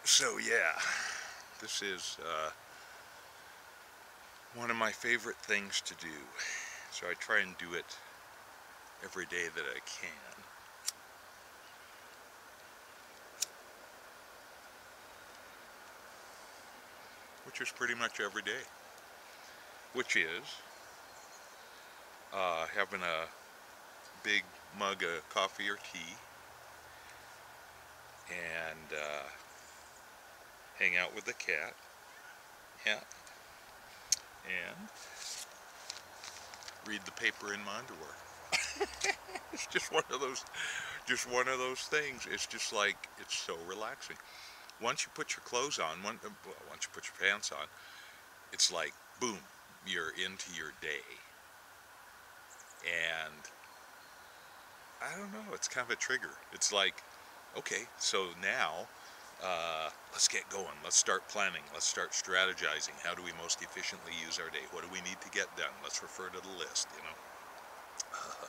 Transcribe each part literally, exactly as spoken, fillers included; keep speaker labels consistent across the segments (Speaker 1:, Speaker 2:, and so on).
Speaker 1: So yeah, this is uh, one of my favorite things to do. So I try and do it every day that I can. Which is pretty much every day. Which is uh, having a big mug of coffee or tea and uh, hang out with the cat. Yeah. And read the paper in my underwear. It's just one of those, just one of those things. It's just like, it's so relaxing. Once you put your clothes on, one, well, once you put your pants on, it's like, boom, you're into your day. And I don't know, it's kind of a trigger. It's like, okay, so now uh, let's get going. Let's start planning. Let's start strategizing. How do we most efficiently use our day? What do we need to get done? Let's refer to the list, you know. Uh,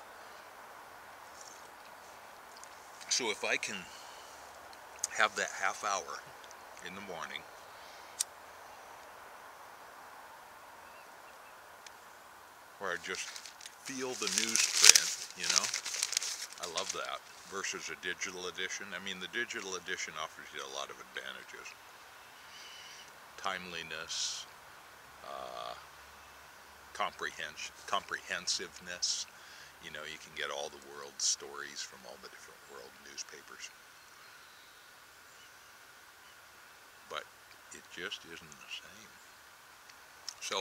Speaker 1: so if I can have that half hour in the morning where I just feel the newsprint, you know, I love that, versus a digital edition. I mean, the digital edition offers you a lot of advantages. Timeliness, uh, comprehens comprehensiveness. You know, you can get all the world's stories from all the different world newspapers. But it just isn't the same. So,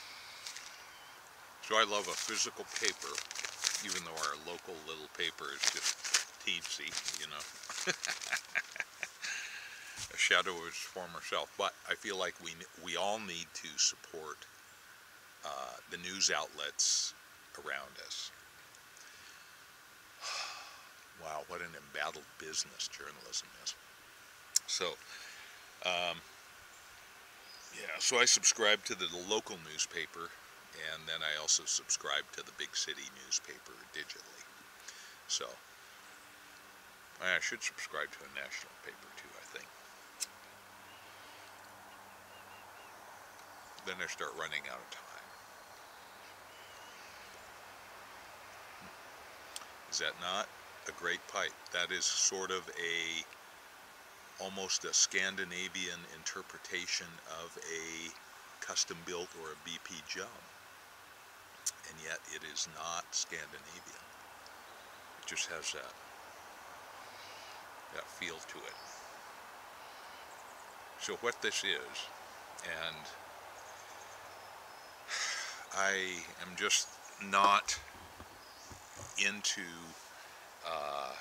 Speaker 1: so I love a physical paper, even though our local little paper is just teensy, you know. A shadow of its former self. But I feel like we we all need to support uh, the news outlets around us. Wow, what an embattled business journalism is. So, um, yeah, so I subscribe to the local newspaper, and then I also subscribe to the big city newspaper digitally. So, I should subscribe to a national paper too, I think. Then I start running out of time. Is that not a great pipe? That is sort of a, almost a Scandinavian interpretation of a custom-built or a B P jump. And yet it is not Scandinavian. It just has that, that feel to it. So what this is, and I am just not into uh,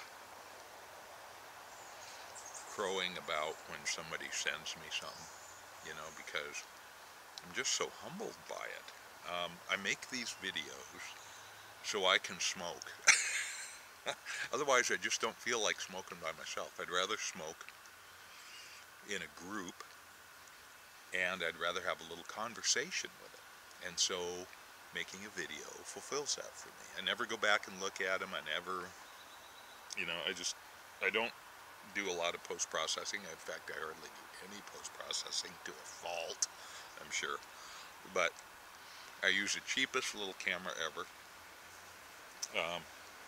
Speaker 1: crowing about when somebody sends me something, you know, because I'm just so humbled by it. Um, I make these videos so I can smoke. Otherwise, I just don't feel like smoking by myself. I'd rather smoke in a group, and I'd rather have a little conversation with it. And so making a video fulfills that for me. I never go back and look at them. I never, you know, I just, I don't do a lot of post-processing. In fact, I hardly do any post-processing, to a fault, I'm sure. But I use the cheapest little camera ever. Um,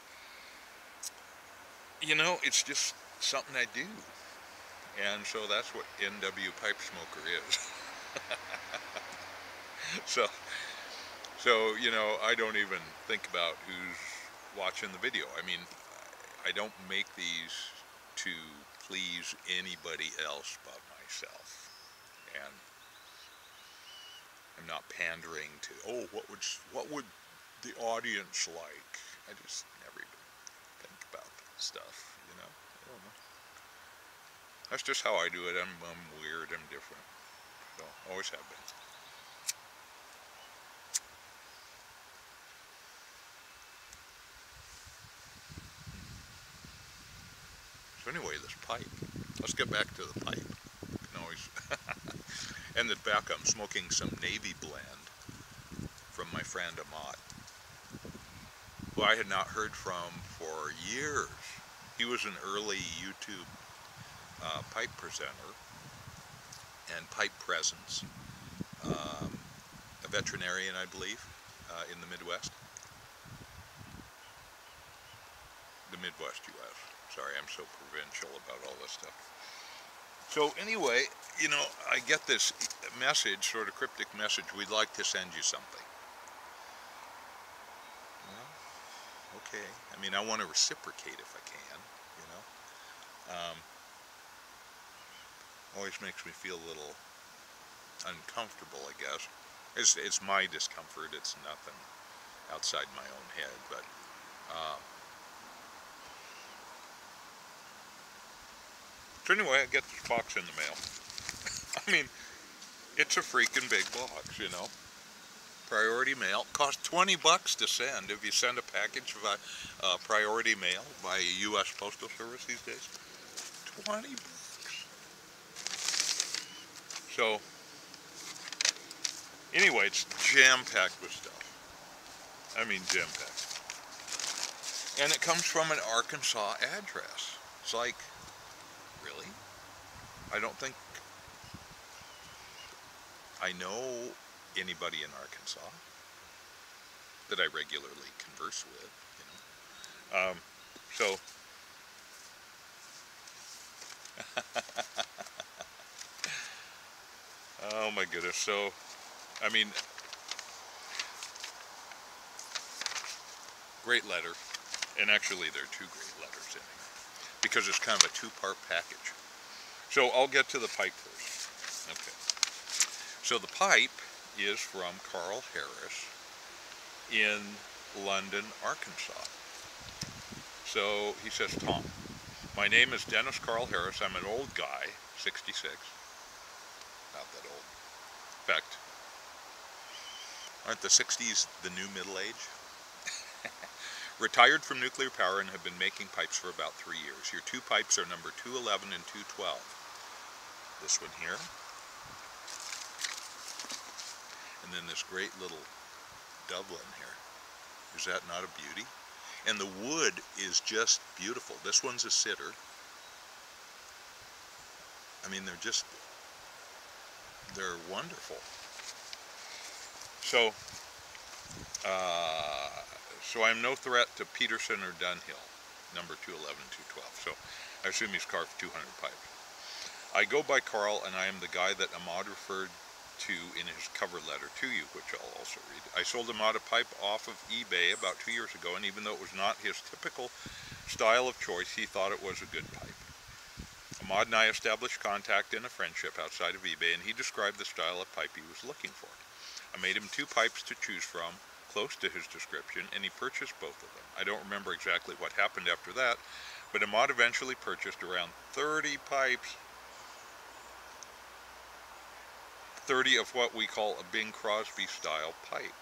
Speaker 1: you know, it's just something I do. And so that's what N W Pipe Smoker is. so, so, you know, I don't even think about who's watching the video. I mean, I don't make these to please anybody else but myself. And I'm not pandering to, oh, what would, what would the audience like? I just never even think about stuff, you know? I don't know. That's just how I do it. I'm, I'm weird. I'm different. So, always have been. So anyway, this pipe. Let's get back to the pipe. You can always ended back. I'm smoking some Navy blend from my friend Amat, who I had not heard from for years. He was an early YouTube uh, pipe presenter, and Pipe Presence, um, a veterinarian, I believe, uh, in the Midwest. The Midwest U S Sorry, I'm so provincial about all this stuff. So anyway, you know, I get this message, sort of cryptic message, we'd like to send you something. Well, okay. I mean, I want to reciprocate if I can, you know. Um, always makes me feel a little uncomfortable, I guess. It's, it's my discomfort, it's nothing outside my own head, but um, so anyway, I get this box in the mail. I mean, it's a freaking big box, you know. Priority mail. Costs twenty bucks to send if you send a package via uh, priority mail by U S Postal Service these days. twenty bucks. So, anyway, it's jam-packed with stuff. I mean, jam-packed. And it comes from an Arkansas address. It's like, really? I don't think I know anybody in Arkansas that I regularly converse with, you know. Um, so, oh my goodness. So, I mean, great letter. And actually, there are two great letters in here because it's kind of a two-part package. So, I'll get to the pipe first. Okay. So, the pipe is from Carl Harris in London, Arkansas. So, he says, Tom, my name is Dennis Carl Harris. I'm an old guy, sixty-six. Not that old. In fact, aren't the sixties the new middle age? Retired from nuclear power and have been making pipes for about three years. Your two pipes are number two eleven and two twelve. This one here. And then this great little Dublin here. Is that not a beauty? And the wood is just beautiful. This one's a sitter. I mean, they're just, they're wonderful. So, uh, so I'm no threat to Peterson or Dunhill, number two eleven, two twelve. So I assume he's carved two hundred pipes. I go by Carl, and I am the guy that Ahmad referred to in his cover letter to you, which I'll also read. I sold Ahmad a pipe off of eBay about two years ago, and even though it was not his typical style of choice, he thought it was a good pipe. Ahmad and I established contact and a friendship outside of eBay, and he described the style of pipe he was looking for. I made him two pipes to choose from, close to his description, and he purchased both of them. I don't remember exactly what happened after that, but Ahmad eventually purchased around thirty pipes, thirty of what we call a Bing Crosby style pipe.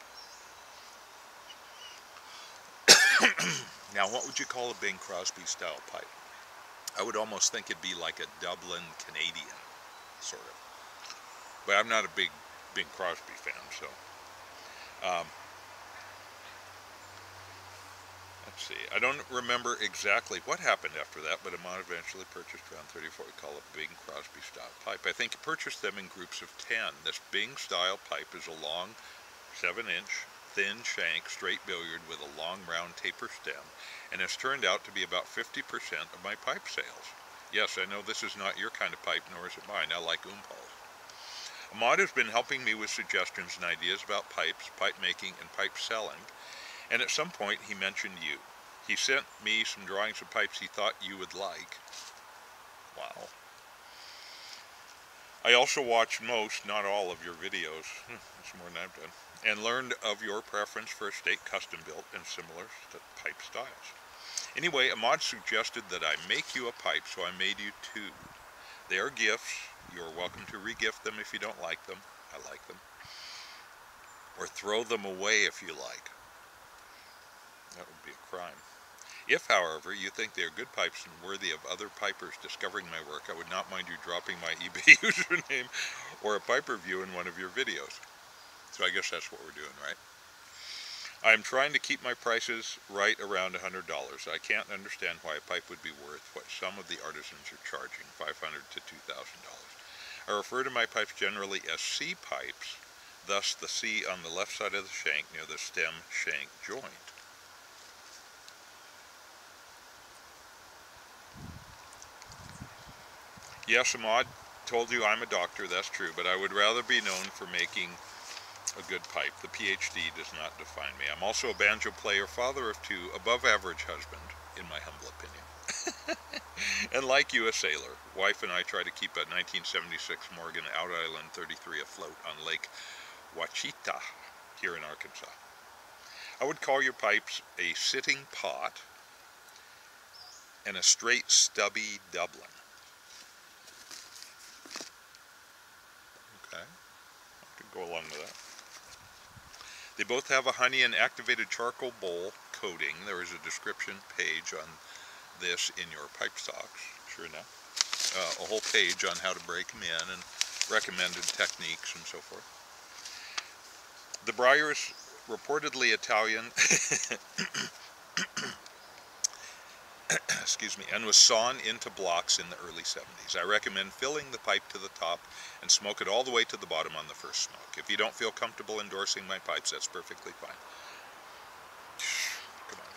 Speaker 1: Now, what would you call a Bing Crosby style pipe? I would almost think it'd be like a Dublin Canadian, sort of. But I'm not a big Bing Crosby fan, so. Um, let's see. I don't remember exactly what happened after that, but Ahmad eventually purchased around thirty-four we call a Bing Crosby style pipe. I think he purchased them in groups of ten. This Bing style pipe is a long, seven inch, thin shank, straight billiard with a long round taper stem, and has turned out to be about fifty percent of my pipe sales. Yes, I know this is not your kind of pipe, nor is it mine. I like Oompals. Ahmad has been helping me with suggestions and ideas about pipes, pipe making, and pipe selling, and at some point he mentioned you. He sent me some drawings of pipes he thought you would like. Wow. I also watched most, not all, of your videos, that's more than I've done, and learned of your preference for estate custom built and similar pipe styles. Anyway, Ahmad suggested that I make you a pipe, so I made you two. They are gifts. You are welcome to re-gift them if you don't like them. I like them. Or throw them away if you like. That would be a crime. If, however, you think they are good pipes and worthy of other pipers discovering my work, I would not mind you dropping my eBay username or a pipe review in one of your videos. So I guess that's what we're doing, right? I am trying to keep my prices right around one hundred dollars. I can't understand why a pipe would be worth what some of the artisans are charging, five hundred dollars to two thousand dollars. I refer to my pipes generally as C pipes, thus the C on the left side of the shank near the stem shank joint. Yes, Ahmad, told you I'm a doctor, that's true, but I would rather be known for making a good pipe. The P H D does not define me. I'm also a banjo player, father of two, above average husband, in my humble opinion. And like you, a sailor. Wife and I try to keep a nineteen seventy-six Morgan Out Island thirty-three afloat on Lake Ouachita here in Arkansas. I would call your pipes a sitting pot and a straight stubby Dublin. Okay, I could go along with that. They both have a honey and activated charcoal bowl coating. There is a description page on this in your pipe stocks, sure enough. Uh, a whole page on how to break them in and recommended techniques and so forth. The briar is reportedly Italian, excuse me, and was sawn into blocks in the early seventies. I recommend filling the pipe to the top and smoke it all the way to the bottom on the first smoke. If you don't feel comfortable endorsing my pipes, that's perfectly fine. Come on.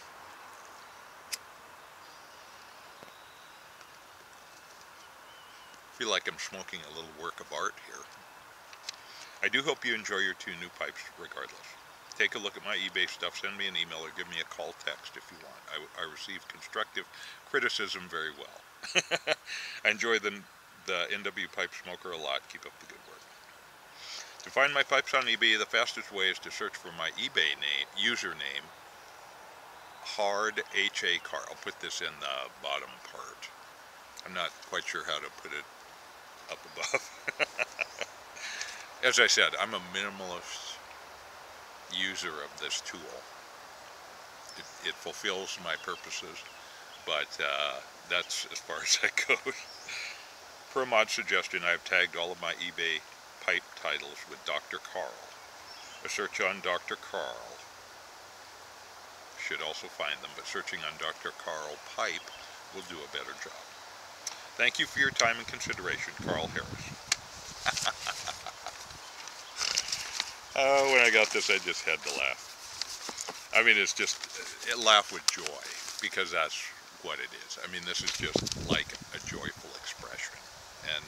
Speaker 1: I feel like I'm smoking a little work of art here. I do hope you enjoy your two new pipes regardless. Take a look at my eBay stuff, send me an email, or give me a call text if you want. I, I receive constructive criticism very well. I enjoy the, the N W Pipe Smoker a lot. Keep up the good work. To find my pipes on eBay, the fastest way is to search for my eBay name, username, Hard H A Car. I'll put this in the bottom part. I'm not quite sure how to put it up above. As I said, I'm a minimalist user of this tool. It, it fulfills my purposes, but uh, that's as far as that goes. Per Mod's suggestion, I have tagged all of my eBay pipe titles with Doctor Carl. A search on Doctor Carl should also find them, but searching on Doctor Carl Pipe will do a better job. Thank you for your time and consideration, Carl Harris. Oh, when I got this, I just had to laugh. I mean, it's just, it, laugh with joy, because that's what it is. I mean, this is just like a joyful expression. And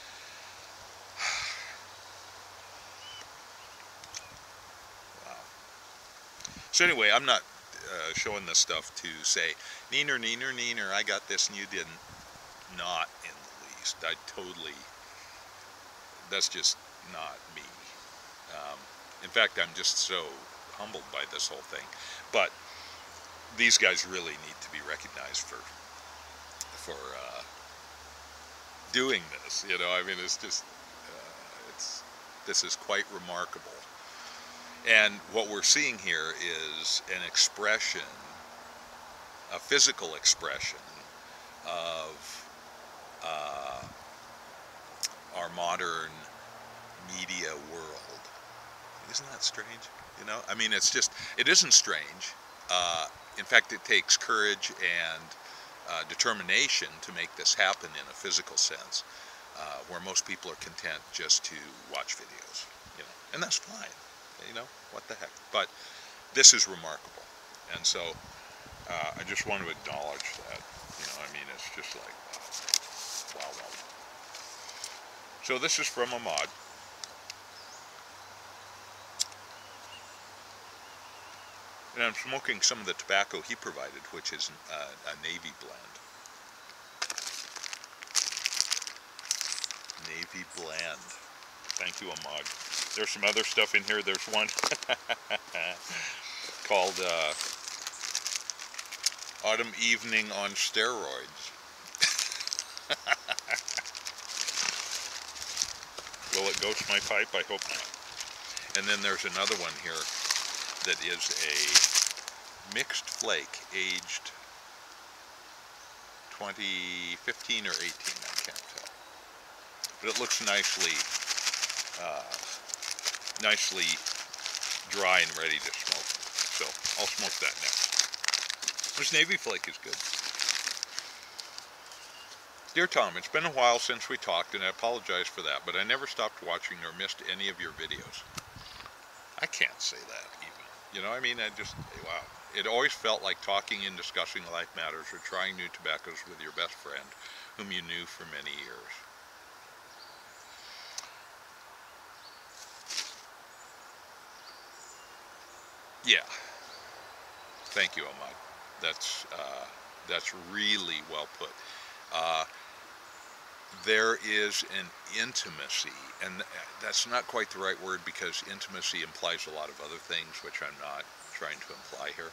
Speaker 1: wow. So anyway, I'm not uh, showing this stuff to say, neener, neener, neener, I got this and you didn't. Not in the least. I totally, that's just not me. Um, in fact, I'm just so humbled by this whole thing. But these guys really need to be recognized for for uh, doing this. You know, I mean, it's just uh, it's this is quite remarkable. And what we're seeing here is an expression, a physical expression of uh, our modern media world. Isn't that strange? You know, I mean, it's just, it isn't strange. Uh, in fact, it takes courage and uh, determination to make this happen in a physical sense, uh, where most people are content just to watch videos, you know, and that's fine, you know, what the heck. But this is remarkable, and so uh, I just want to acknowledge that, you know, I mean, it's just like, wow, wow, wow. So this is from Ahmad. And I'm smoking some of the tobacco he provided, which is uh, a Navy blend. Navy blend. Thank you, Ahmad. There's some other stuff in here. There's one called uh, Autumn Evening on Steroids. Will it ghost my pipe? I hope not. And then there's another one here that is a mixed flake, aged twenty fifteen or eighteen, I can't tell. But it looks nicely, uh, nicely dry and ready to smoke. So I'll smoke that next. This Navy flake is good. Dear Tom, it's been a while since we talked, and I apologize for that, but I never stopped watching or missed any of your videos. I can't say that even. You know, I mean, I just, wow. It always felt like talking and discussing life matters or trying new tobaccos with your best friend, whom you knew for many years. Yeah. Thank you, Ahmad. That's, uh, that's really well put. Uh, there is an intimacy, and that's not quite the right word because intimacy implies a lot of other things, which I'm not trying to imply here.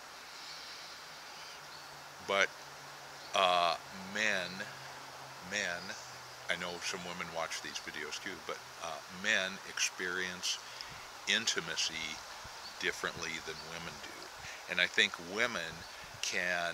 Speaker 1: But uh, men, men, I know some women watch these videos too, but uh, men experience intimacy differently than women do. And I think women can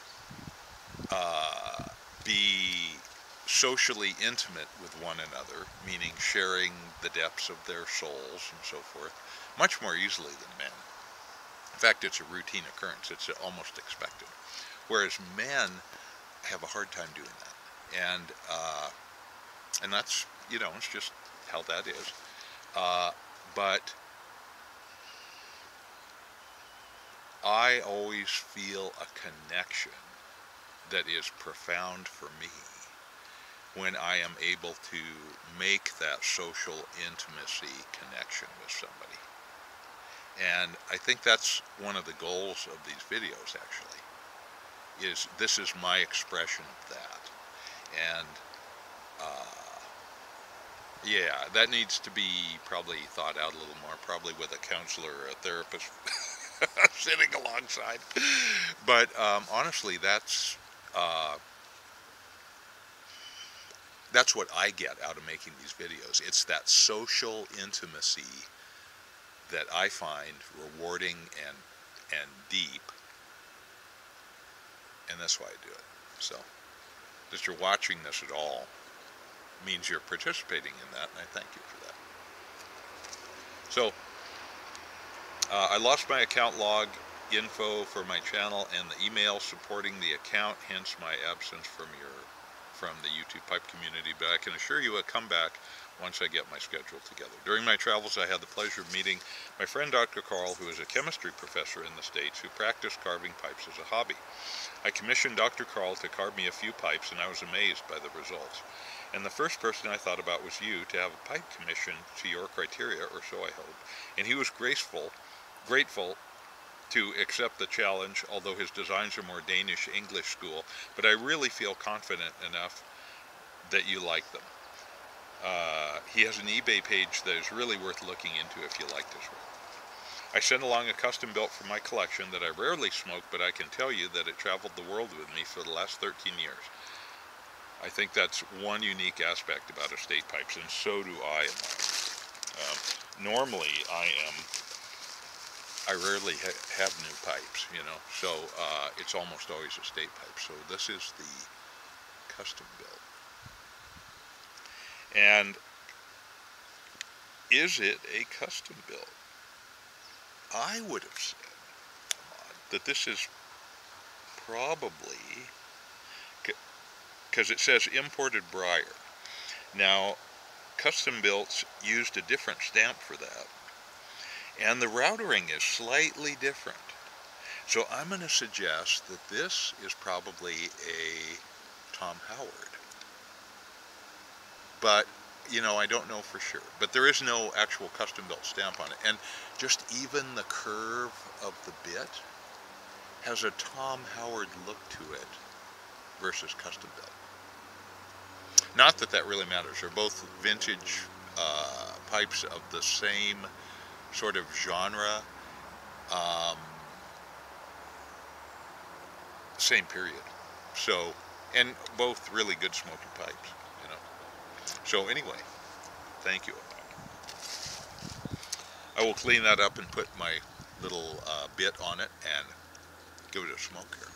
Speaker 1: uh, be socially intimate with one another, meaning sharing the depths of their souls and so forth, much more easily than men. In fact, it's a routine occurrence. It's almost expected. Whereas men have a hard time doing that. And, uh, and that's, you know, it's just how that is. Uh, but I always feel a connection that is profound for me when I am able to make that social intimacy connection with somebody. And I think that's one of the goals of these videos, actually, is this is my expression of that. And uh, yeah, that needs to be probably thought out a little more, probably with a counselor or a therapist sitting alongside. But um, honestly, that's uh, that's what I get out of making these videos. It's that social intimacy that I find rewarding and and deep, and that's why I do it. So that you're watching this at all means you're participating in that, and I thank you for that. So uh, I lost my account log info for my channel and the email supporting the account, hence my absence from your from the YouTube pipe community, but I can assure you it'll come back once I get my schedule together. During my travels, I had the pleasure of meeting my friend Doctor Carl, who is a chemistry professor in the States who practiced carving pipes as a hobby. I commissioned Doctor Carl to carve me a few pipes, and I was amazed by the results. And the first person I thought about was you, to have a pipe commissioned to your criteria, or so I hope. And he was graceful, grateful to accept the challenge, although his designs are more Danish English school, but I really feel confident enough that you like them. Uh, he has an eBay page that is really worth looking into if you like his work. I sent along a custom built for my collection that I rarely smoke, but I can tell you that it traveled the world with me for the last thirteen years. I think that's one unique aspect about estate pipes, and so do I in mine. Um, normally I am I rarely ha have new pipes, you know, so uh, it's almost always estate pipes. So this is the custom built. And is it a custom built? I would have said that this is probably, because it says imported briar. Now, custom builts used a different stamp for that. And the routering is slightly different. So I'm going to suggest that this is probably a Tom Howard. But, you know, I don't know for sure. But there is no actual custom built stamp on it. And just even the curve of the bit has a Tom Howard look to it versus custom built. Not that that really matters. They're both vintage uh, pipes of the same sort of genre, um, same period. So, and both really good smoky pipes, you know. So anyway, thank you. I will clean that up and put my little uh, bit on it and give it a smoke here.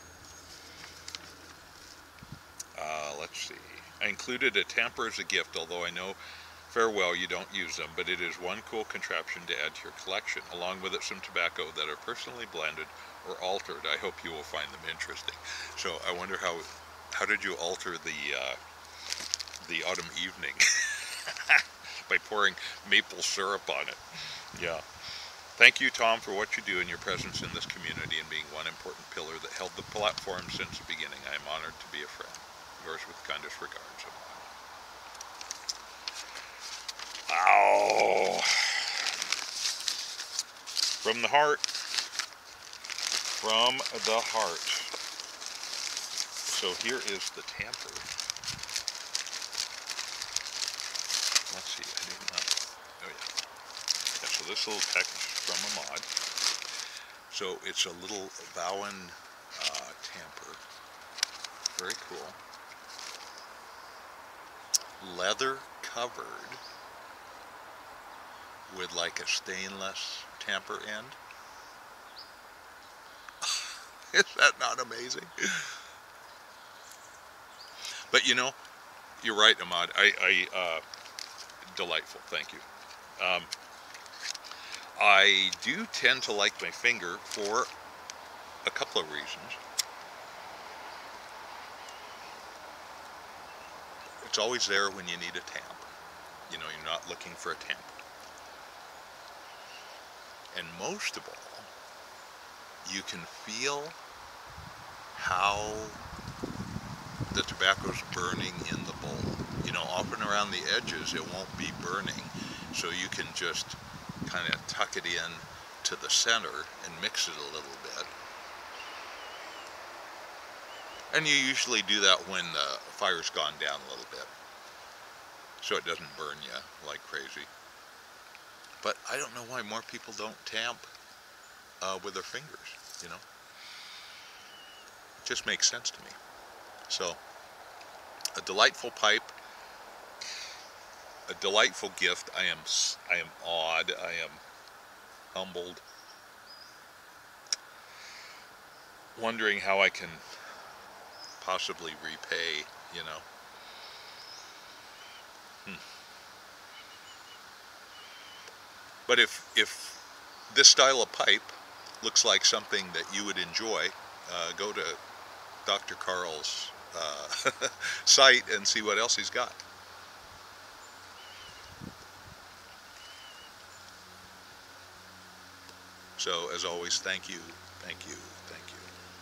Speaker 1: Uh, let's see. I included a tamper as a gift, although I know farewell you don't use them, but it is one cool contraption to add to your collection. Along with it some tobacco that are personally blended or altered. I hope you will find them interesting. So I wonder how how did you alter the uh, the autumn evening by pouring maple syrup on it. Yeah. Thank you, Tom, for what you do and your presence in this community and being one important pillar that held the platform since the beginning. I am honored to be a friend. Yours with kindest regards, Ahmad. Ow! From the heart. From the heart. So here is the tamper. Let's see, I didn't know. Oh yeah. Yeah, so this little package is from Ahmad. So it's a little Vowan uh, tamper. Very cool. Leather covered with like a stainless tamper end. Is that not amazing? But you know, you're right, Ahmad. I, I uh, delightful. Thank you. Um, I do tend to like my finger for a couple of reasons. It's always there when you need a tamp. You know, you're not looking for a tamp. And most of all, you can feel how the tobacco's burning in the bowl. You know, often around the edges it won't be burning, so you can just kind of tuck it in to the center and mix it a little bit. And you usually do that when the fire's gone down a little bit, so it doesn't burn you like crazy. But I don't know why more people don't tamp uh, with their fingers, you know? It just makes sense to me. So, a delightful pipe, a delightful gift. I am, I am awed, I am humbled, wondering how I can possibly repay, you know. Hmm. But if, if this style of pipe looks like something that you would enjoy, uh, go to Doctor Carl's uh, site and see what else he's got. So, as always, thank you, thank you, thank you.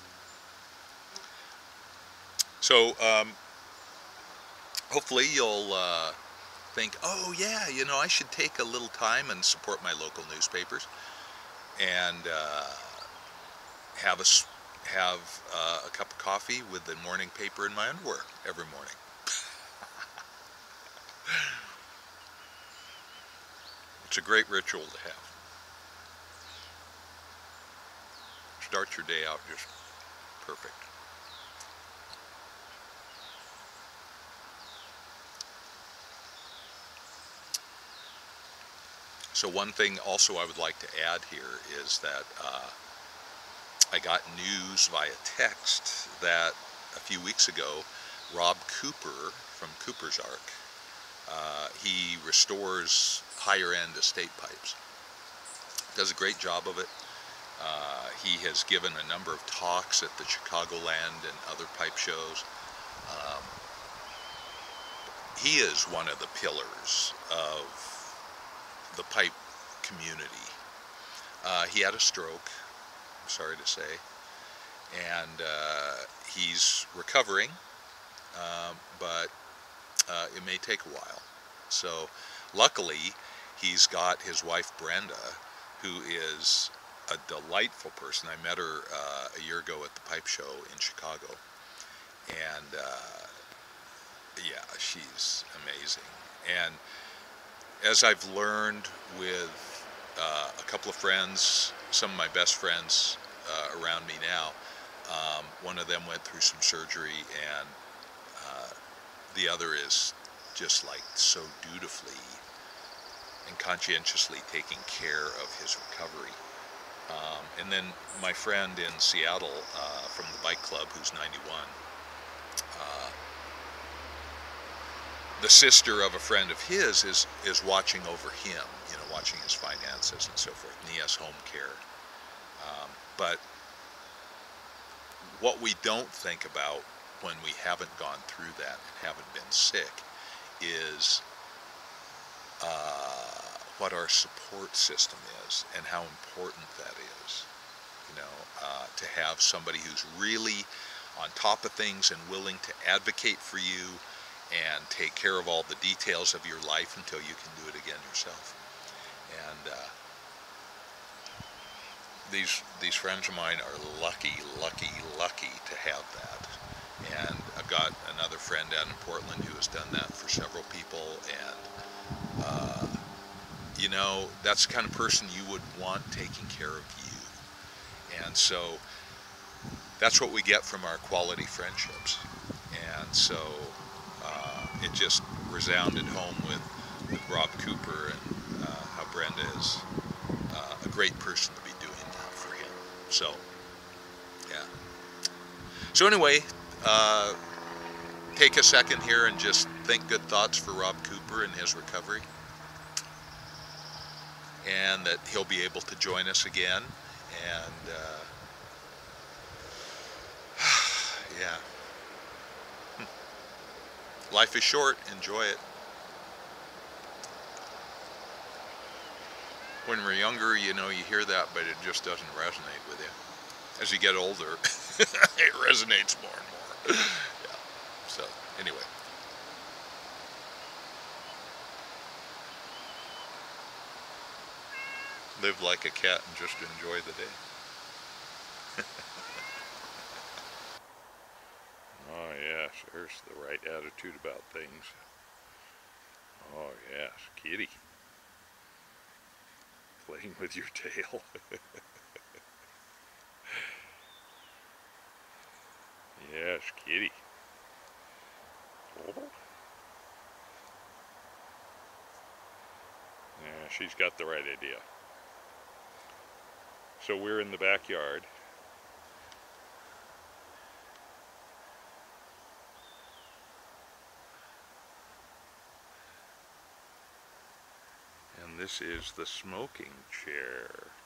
Speaker 1: So, um, hopefully you'll uh, think, oh yeah, you know, I should take a little time and support my local newspapers and uh, have a have uh, a cup of coffee with the morning paper in my underwear every morning. It's a great ritual to have. Start your day out just perfect. So one thing also I would like to add here is that uh, I got news via text that a few weeks ago, Rob Cooper from Cooper's Ark, uh, he restores higher-end estate pipes. Does a great job of it. Uh, he has given a number of talks at the Chicagoland and other pipe shows. Um, he is one of the pillars of the pipe community. Uh, he had a stroke, I'm sorry to say, and uh, he's recovering, um, but uh, it may take a while. So luckily he's got his wife Brenda, who is a delightful person. I met her uh, a year ago at the pipe show in Chicago, and uh, yeah, she's amazing. And as I've learned with uh, a couple of friends, some of my best friends uh, around me now, um, one of them went through some surgery, and uh, the other is just like so dutifully and conscientiously taking care of his recovery. Um, and then my friend in Seattle uh, from the bike club, who's ninety-one, uh, the sister of a friend of his is is watching over him, you know, watching his finances and so forth. And he has home care. Um, but what we don't think about when we haven't gone through that and haven't been sick is uh, what our support system is and how important that is. You know, uh, to have somebody who's really on top of things and willing to advocate for you and take care of all the details of your life until you can do it again yourself. And uh, these these friends of mine are lucky, lucky, lucky to have that. And I've got another friend down in Portland who has done that for several people, and uh, you know, that's the kind of person you would want taking care of you. And so that's what we get from our quality friendships. And so uh, it just resounded home with, with Rob Cooper and uh, how Brenda is uh, a great person to be doing that for him. So, yeah. So anyway, uh, take a second here and just think good thoughts for Rob Cooper and his recovery. And that he'll be able to join us again. And uh, yeah. Life is short, enjoy it. When we're younger, you know, you hear that, but it just doesn't resonate with you. As you get older, it resonates more and more. Yeah. So, anyway. Live like a cat and just enjoy the day. Oh yes, there's the right attitude about things. Oh yes, kitty. Playing with your tail. Yes, kitty. Oh. Yeah, she's got the right idea. So we're in the backyard. And this is the smoking chair.